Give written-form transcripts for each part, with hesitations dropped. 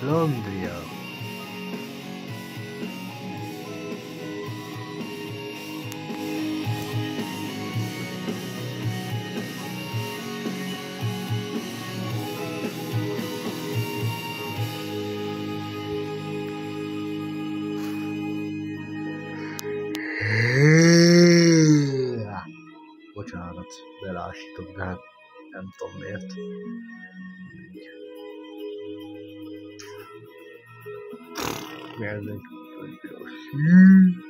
Flandria. Bocsánat, belásítok, de hát nem tudom miért. Miért egy piros hűt?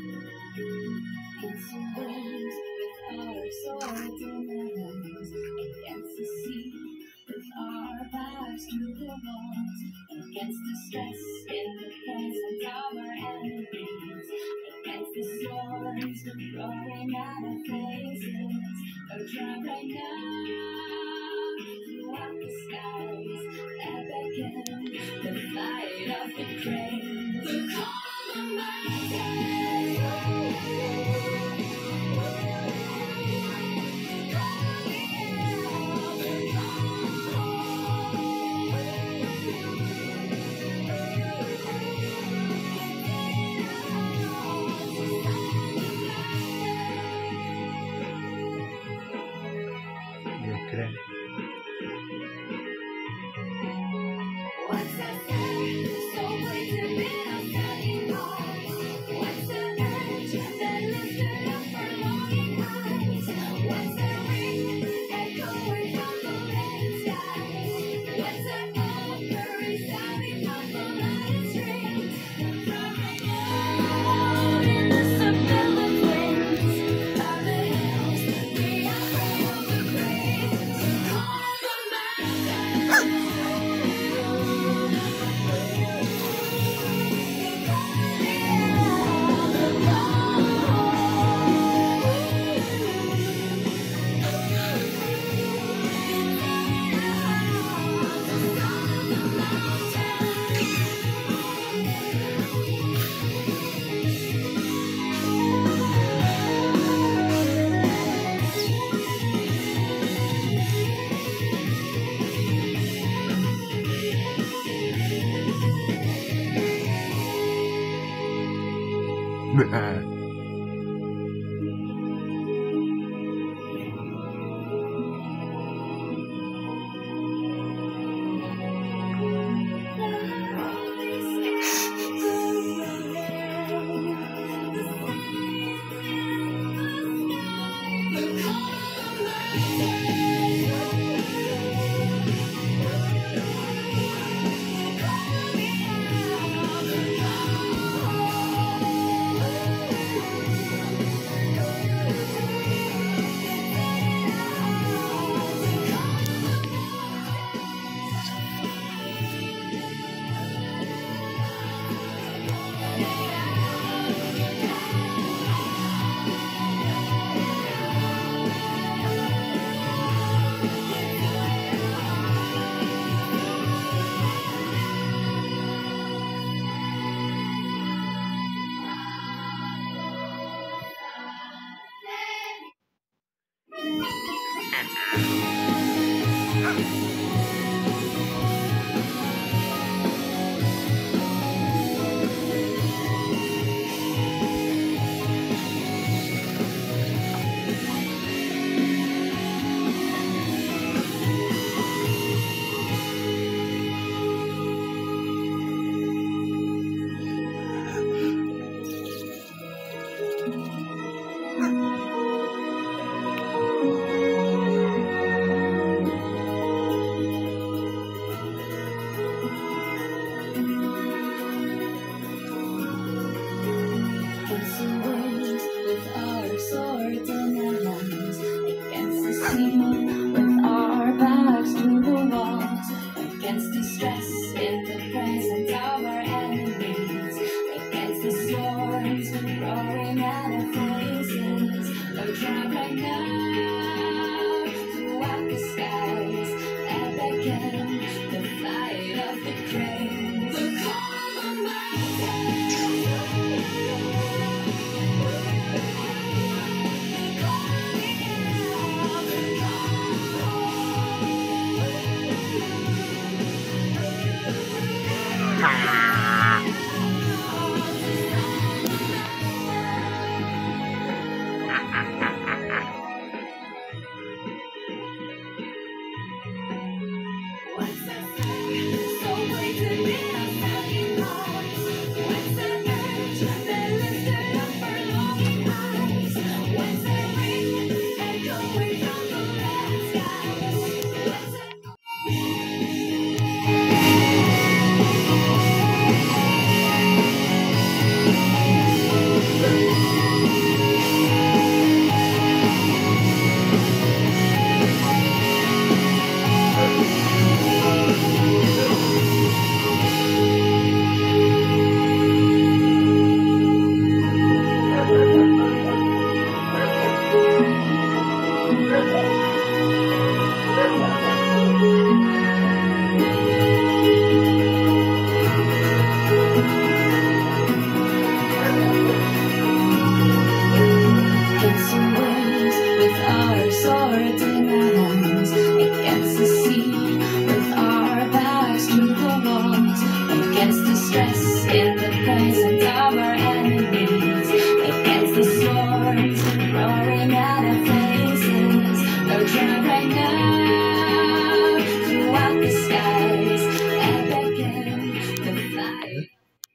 Against the stress in the present of our enemies, against the storms roaring out of faces, or drown right now throughout the skies that beckon the flight of the crane, the call of swords in our hands against the sea, with our backs to the walls, against the stress in the presence of our enemies, against the swords roaring at our faces. They'll try right now throughout the skies and beckon the flight.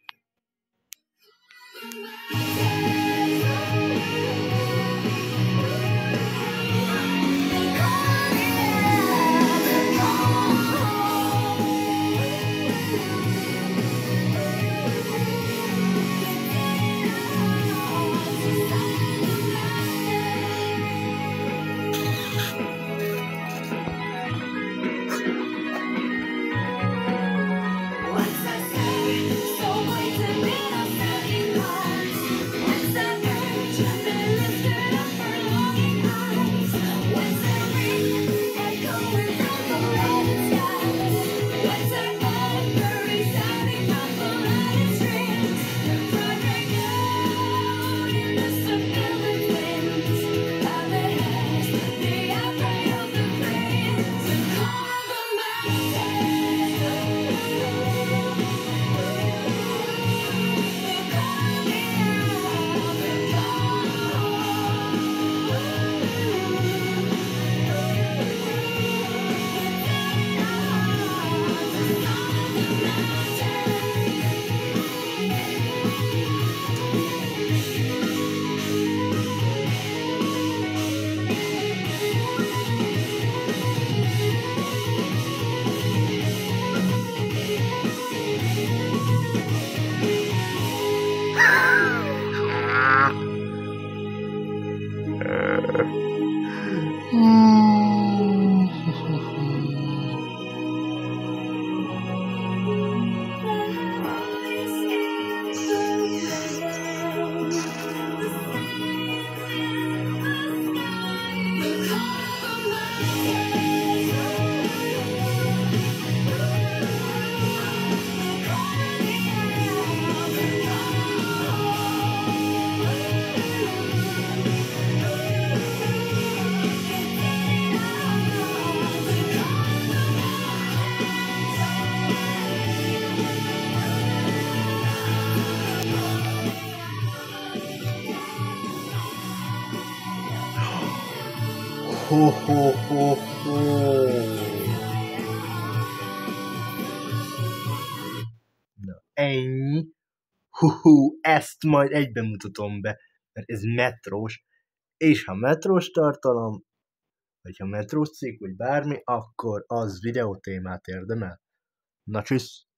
Ho, ho, ho, ho. Na, ennyi. Ezt majd egyben mutatom be, mert ez metrós, és ha metrós tartalom, vagy ha metrós cikk, vagy bármi, akkor az videótémát érdemel. Na csüssz!